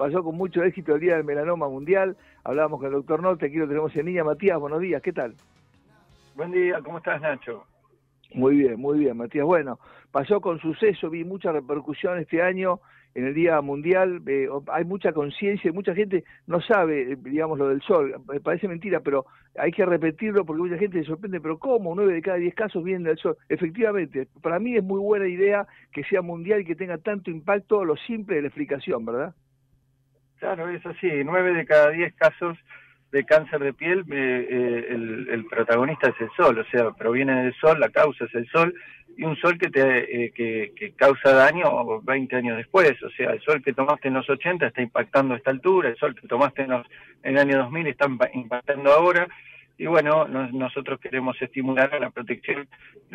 pasó con mucho éxito el Día del Melanoma Mundial. Hablábamos con el doctor Norte, aquí lo tenemos en línea. Matías, buenos días, ¿qué tal? Buen día, ¿cómo estás, Nacho? Muy bien, Matías. Bueno, pasó con suceso, vi mucha repercusión este año en el Día Mundial. Hay mucha conciencia, mucha gente no sabe, digamos, lo del sol. Parece mentira, pero hay que repetirlo porque mucha gente se sorprende. ¿Pero cómo? 9 de cada 10 casos vienen del sol. Efectivamente, para mí es muy buena idea que sea mundial y que tenga tanto impacto lo simple de la explicación, ¿verdad? Claro, es así. 9 de cada 10 casos de cáncer de piel, el protagonista es el sol, o sea, proviene del sol, la causa es el sol, y un sol que causa daño 20 años después, o sea, el sol que tomaste en los 80 está impactando a esta altura, el sol que tomaste en el año 2000 está impactando ahora, y bueno, nosotros queremos estimular a la protección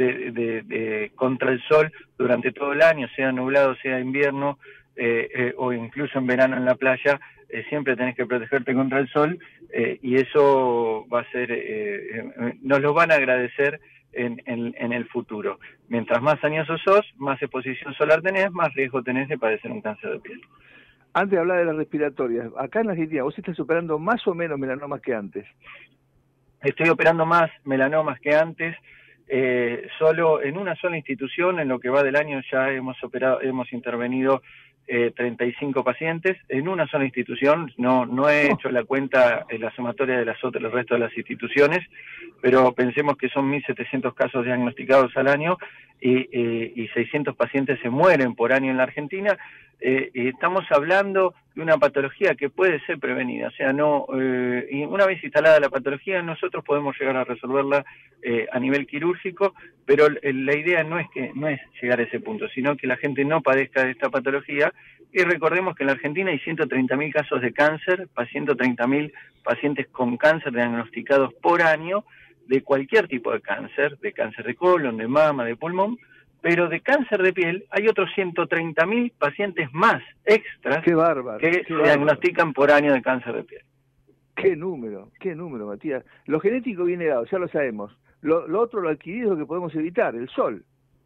contra el sol durante todo el año, sea nublado, sea invierno, o incluso en verano en la playa, siempre tenés que protegerte contra el sol, y eso va a ser, nos lo van a agradecer en el futuro. Mientras más añoso sos, más exposición solar tenés, más riesgo tenés de padecer un cáncer de piel. Antes de hablar de las respiratorias, acá en Argentina, ¿vos estás operando más o menos melanomas que antes? Estoy operando más melanomas que antes, solo en una sola institución, en lo que va del año ya hemos intervenido 35 pacientes en una sola institución. No he hecho la cuenta en la sumatoria de los restos de las instituciones, pero pensemos que son 1.700 casos diagnosticados al año y 600 pacientes se mueren por año en la Argentina. Y estamos hablando de una patología que puede ser prevenida, o sea, y una vez instalada la patología, nosotros podemos llegar a resolverla a nivel quirúrgico, pero la idea no es llegar a ese punto, sino que la gente no padezca de esta patología. Y recordemos que en la Argentina hay 130.000 casos de cáncer, 130.000 pacientes con cáncer diagnosticados por año, de cualquier tipo de cáncer de colon, de mama, de pulmón, pero de cáncer de piel hay otros 130.000 pacientes más extras que se diagnostican por año de cáncer de piel. Qué número, Matías. Lo genético viene dado, ya lo sabemos. Lo otro, lo adquirido, es lo que podemos evitar, el sol.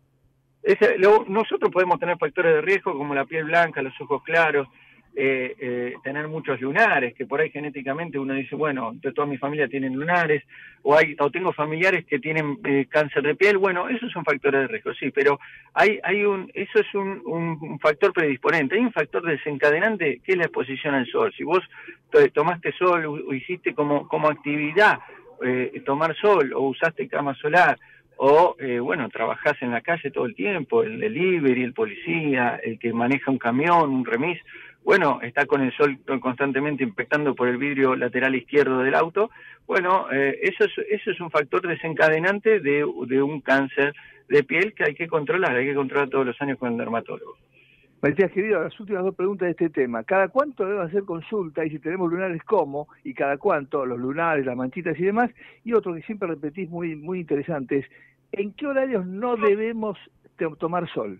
Nosotros podemos tener factores de riesgo como la piel blanca, los ojos claros, tener muchos lunares, que por ahí genéticamente uno dice, bueno, de toda mi familia tienen lunares, o tengo familiares que tienen cáncer de piel. Bueno, esos son factores de riesgo, sí, pero eso es un factor predisponente. Hay un factor desencadenante que es la exposición al sol. Si vos tomaste sol o hiciste como actividad tomar sol, o usaste cama solar, o bueno, trabajás en la calle todo el tiempo, el delivery, el policía, el que maneja un camión, un remis, bueno, está con el sol constantemente impactando por el vidrio lateral izquierdo del auto. Bueno, eso es un factor desencadenante de un cáncer de piel que hay que controlar todos los años con el dermatólogo. Matías, querido, las últimas dos preguntas de este tema. ¿Cada cuánto debo hacer consulta? Y si tenemos lunares, ¿cómo? Y cada cuánto, los lunares, las manchitas y demás. Y otro que siempre repetís muy, muy interesante es, ¿en qué horarios no debemos tomar sol?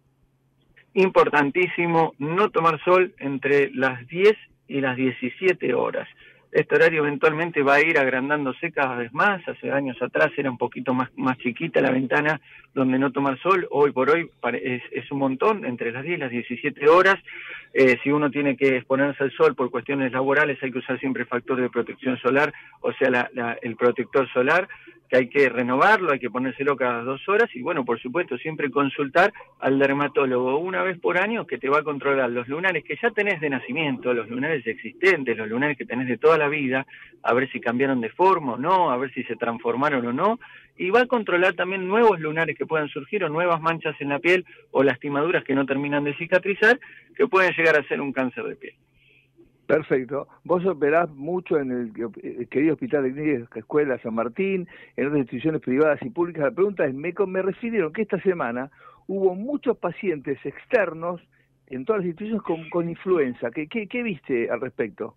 Importantísimo no tomar sol entre las 10 y las 17 horas. Este horario eventualmente va a ir agrandándose cada vez más. Hace años atrás era un poquito más chiquita la ventana donde no tomar sol. Hoy por hoy es un montón, entre las 10 y las 17 horas. Si uno tiene que exponerse al sol por cuestiones laborales, hay que usar siempre factor de protección solar, o sea, el protector solar, que hay que renovarlo, hay que ponérselo cada 2 horas, y bueno, por supuesto, siempre consultar al dermatólogo una vez por año, que te va a controlar los lunares que ya tenés de nacimiento, los lunares existentes, los lunares que tenés de toda la vida, a ver si cambiaron de forma o no, a ver si se transformaron o no, y va a controlar también nuevos lunares que puedan surgir, o nuevas manchas en la piel, o lastimaduras que no terminan de cicatrizar, que pueden llegar a ser un cáncer de piel. Perfecto. Vos operás mucho en el querido Hospital de Clínica Escuela San Martín, en otras instituciones privadas y públicas. La pregunta es, me refirieron que esta semana hubo muchos pacientes externos en todas las instituciones con influenza. ¿Qué viste al respecto?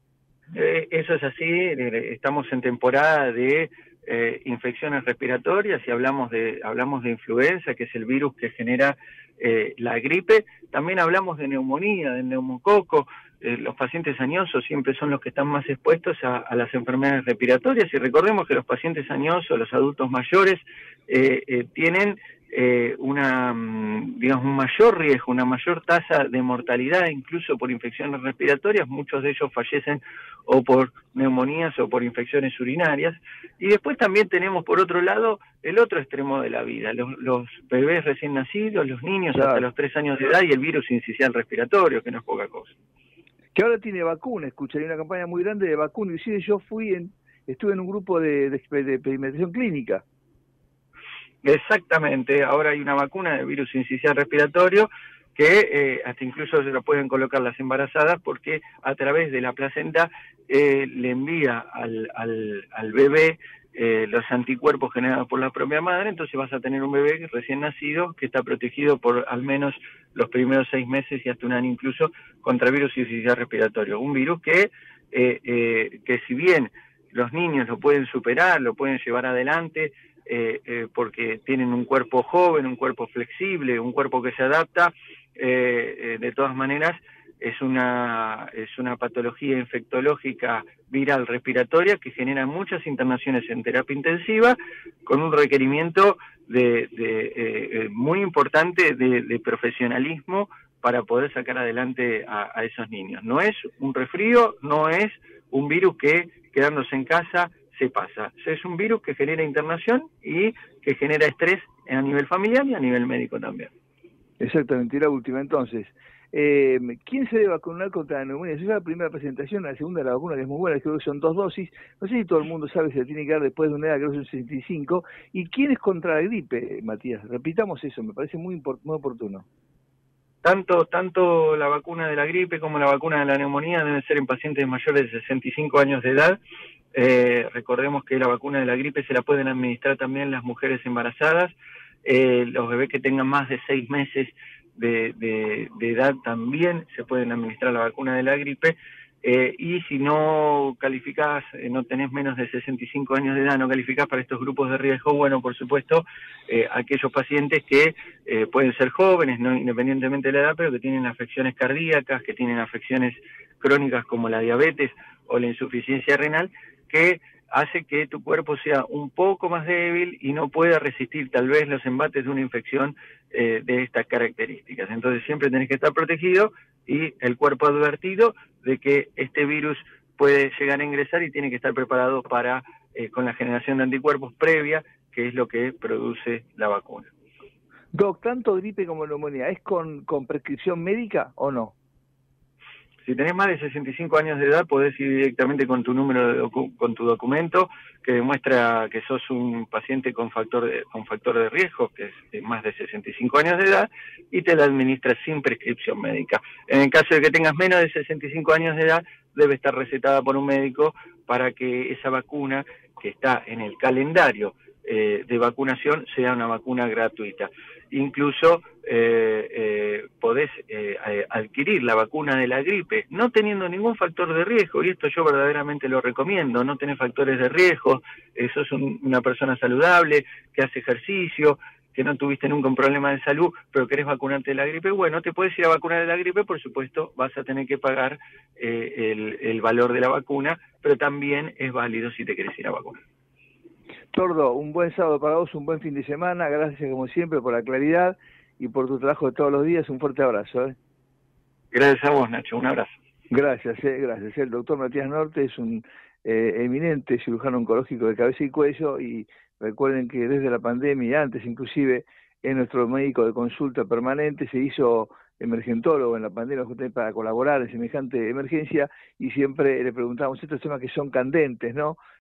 Eso es así. Estamos en temporada de infecciones respiratorias y hablamos de influenza, que es el virus que genera la gripe. También hablamos de neumonía, del neumococo. Los pacientes añosos siempre son los que están más expuestos a las enfermedades respiratorias, y recordemos que los pacientes añosos, los adultos mayores, tienen digamos, un mayor riesgo, una mayor tasa de mortalidad, incluso por infecciones respiratorias. Muchos de ellos fallecen o por neumonías o por infecciones urinarias. Y después también tenemos, por otro lado, el otro extremo de la vida, los bebés recién nacidos, los niños hasta los 3 años de edad y el virus sincicial respiratorio, que no es poca cosa. Que ahora tiene vacuna, escucha, hay una campaña muy grande de vacuna, inclusive yo estuve en un grupo de experimentación clínica. Exactamente, ahora hay una vacuna de virus sincicial respiratorio que hasta incluso se lo pueden colocar las embarazadas porque a través de la placenta le envía al bebé los anticuerpos generados por la propia madre, entonces vas a tener un bebé recién nacido que está protegido por al menos los primeros 6 meses y hasta 1 año incluso contra virus sincicial respiratorio, un virus que si bien los niños lo pueden superar, lo pueden llevar adelante, porque tienen un cuerpo joven, un cuerpo flexible, un cuerpo que se adapta, de todas maneras es una patología infectológica viral respiratoria que genera muchas internaciones en terapia intensiva con un requerimiento muy importante de profesionalismo para poder sacar adelante a esos niños. No es un resfrío, no es un virus que quedándose en casa se pasa. Es un virus que genera internación y que genera estrés a nivel familiar y a nivel médico también. Exactamente, y la última entonces. ¿Quién se debe vacunar contra la neumonía? Esa es la primera presentación, la segunda de la vacuna que es muy buena, creo que son 2 dosis. No sé si todo el mundo sabe si se tiene que dar después de una edad, creo que son 65. ¿Y quién es contra la gripe, Matías? Repitamos eso, me parece muy oportuno. Tanto la vacuna de la gripe como la vacuna de la neumonía deben ser en pacientes mayores de 65 años de edad. Recordemos que la vacuna de la gripe se la pueden administrar también las mujeres embarazadas, los bebés que tengan más de 6 meses de edad también se pueden administrar la vacuna de la gripe, y si no calificás, no tenés menos de 65 años de edad, no calificás para estos grupos de riesgo, bueno, por supuesto, aquellos pacientes que pueden ser jóvenes, no independientemente de la edad, pero que tienen afecciones cardíacas, que tienen afecciones crónicas como la diabetes o la insuficiencia renal, que hace que tu cuerpo sea un poco más débil y no pueda resistir tal vez los embates de una infección de estas características. Entonces siempre tenés que estar protegido y el cuerpo advertido de que este virus puede llegar a ingresar y tiene que estar preparado para con la generación de anticuerpos previa, que es lo que produce la vacuna. Doc, tanto gripe como neumonía, ¿es con prescripción médica o no? Si tenés más de 65 años de edad, podés ir directamente con tu con tu documento que demuestra que sos un paciente con factor de riesgo, que es de más de 65 años de edad, y te la administras sin prescripción médica. En el caso de que tengas menos de 65 años de edad, debe estar recetada por un médico para que esa vacuna, que está en el calendario de vacunación, sea una vacuna gratuita. Incluso podés adquirir la vacuna de la gripe no teniendo ningún factor de riesgo, y esto yo verdaderamente lo recomiendo. No tenés factores de riesgo, sos una persona saludable, que hace ejercicio, que no tuviste nunca un problema de salud, pero querés vacunarte de la gripe, bueno, te puedes ir a vacunar de la gripe, por supuesto vas a tener que pagar el valor de la vacuna, pero también es válido si te querés ir a vacunar. Tordo, un buen sábado para vos, un buen fin de semana, gracias como siempre por la claridad y por tu trabajo de todos los días, un fuerte abrazo. Gracias a vos, Nacho, un abrazo. Gracias, gracias. El doctor Matías Norte es un eminente cirujano oncológico de cabeza y cuello, y recuerden que desde la pandemia y antes inclusive es nuestro médico de consulta permanente, se hizo emergentólogo en la pandemia justamente para colaborar en semejante emergencia, y siempre le preguntamos estos temas que son candentes, ¿no?